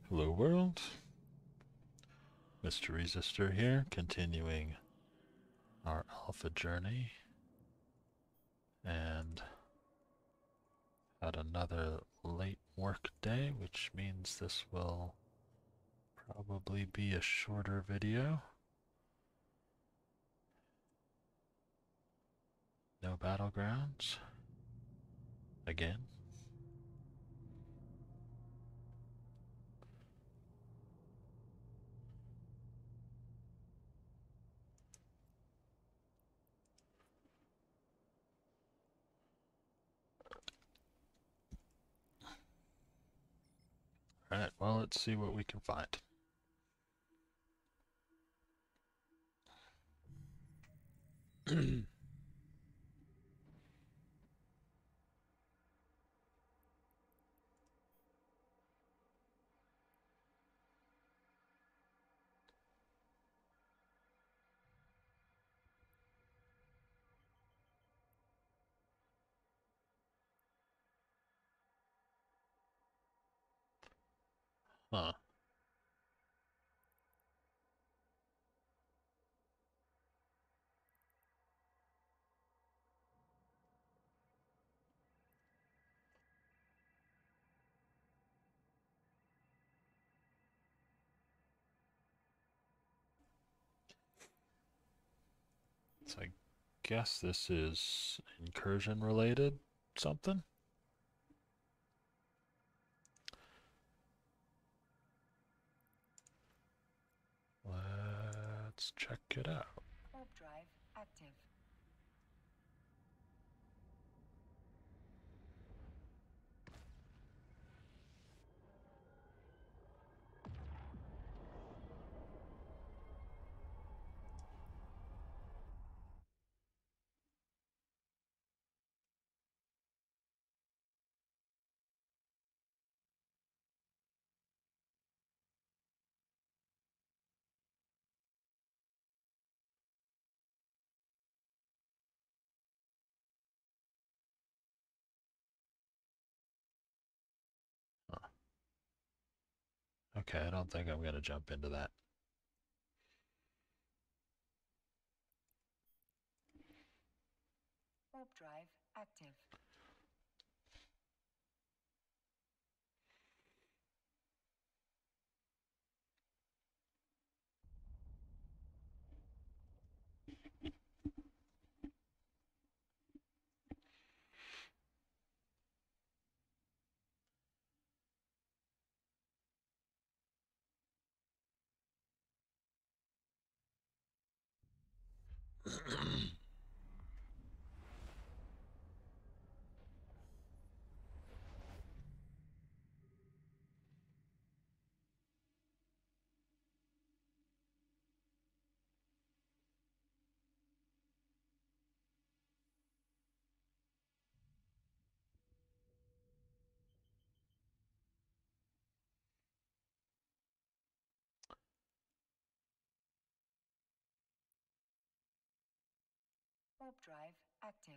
Hello world, Mr. Resistor here, continuing our alpha journey, and had another late work day, which means this will probably be a shorter video. No battlegrounds. Again. Alright, well, let's see what we can find. Huh. So I guess this is incursion related something? Let's check it out. Warp drive active. Huh. Okay, I don't think I'm going to jump into that. Warp drive active. Warp drive active.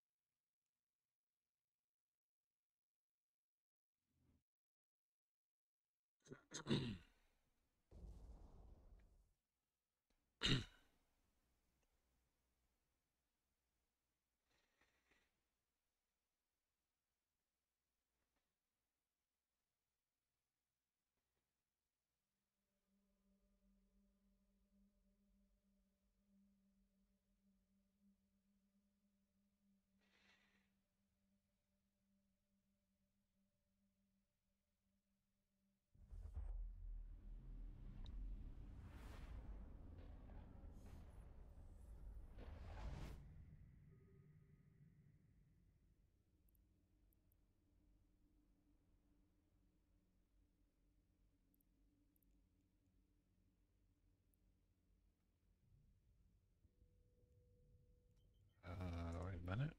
Wait a minute.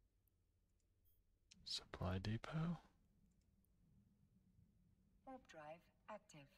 Supply depot? Warp drive active.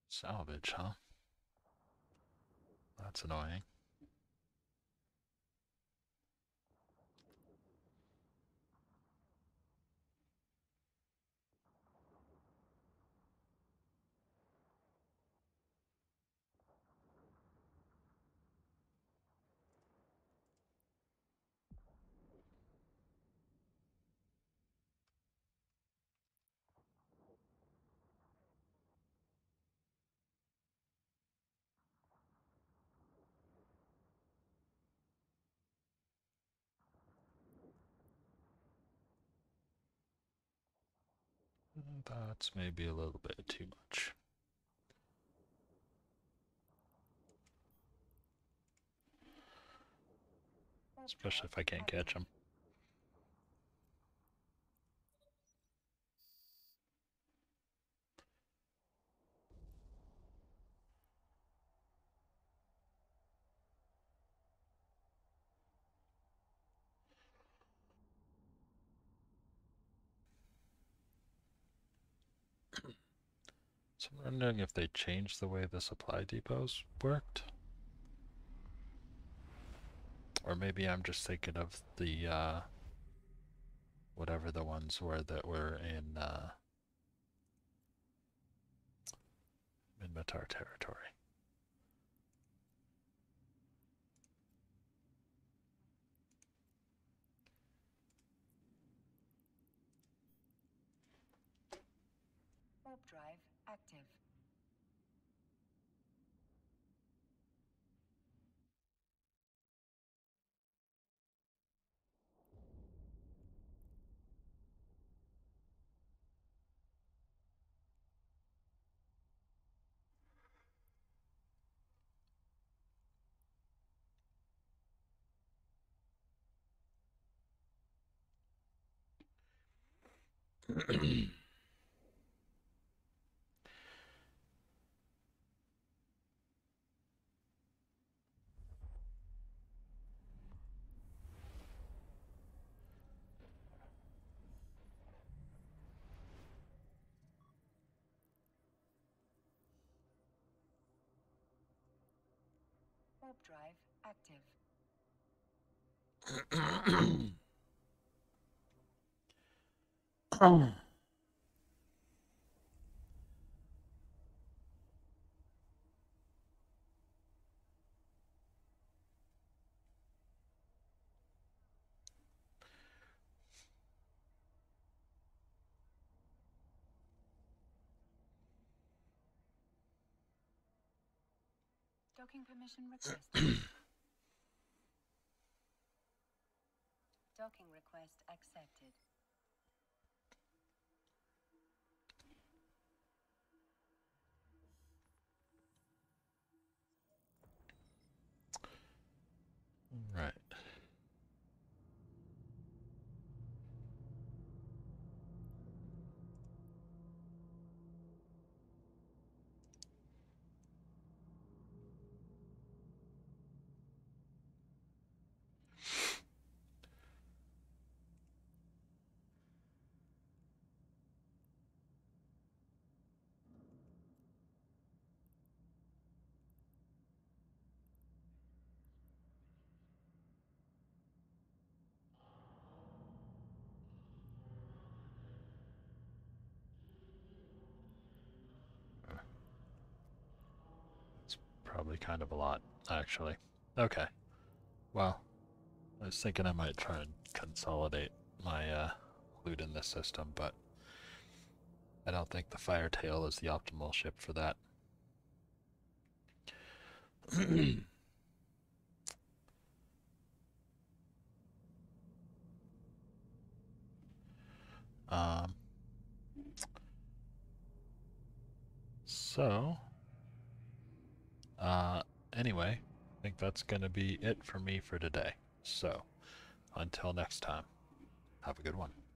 Salvage, huh? That's annoying. That's maybe a little bit too much. Especially if I can't catch him. So I'm wondering if they changed the way the supply depots worked. Or maybe I'm just thinking of the, whatever the ones were that were in, Minmatar territory. Warp drive active. Warp drive active. Docking permission requested. Docking request accepted. Right. It's probably kind of a lot, actually. Okay. Well, I was thinking I might try and consolidate my loot in this system, but I don't think the Firetail is the optimal ship for that. um, so, anyway, I think that's going to be it for me for today. So, until next time, have a good one.